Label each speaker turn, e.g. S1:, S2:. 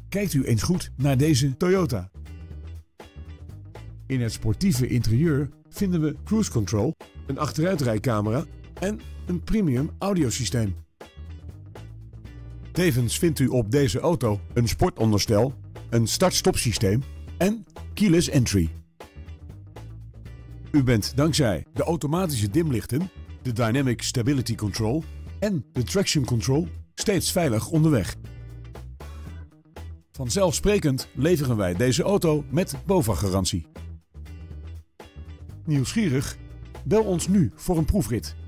S1: Kijkt u eens goed naar deze Toyota. In het sportieve interieur vinden we cruise control, een achteruitrijcamera en een premium audiosysteem. Tevens vindt u op deze auto een sportonderstel, een start-stop systeem en keyless entry. U bent dankzij de automatische dimlichten, de Dynamic Stability Control en de Traction Control steeds veilig onderweg. Vanzelfsprekend leveren wij deze auto met BOVAG-garantie. Nieuwsgierig? Bel ons nu voor een proefrit.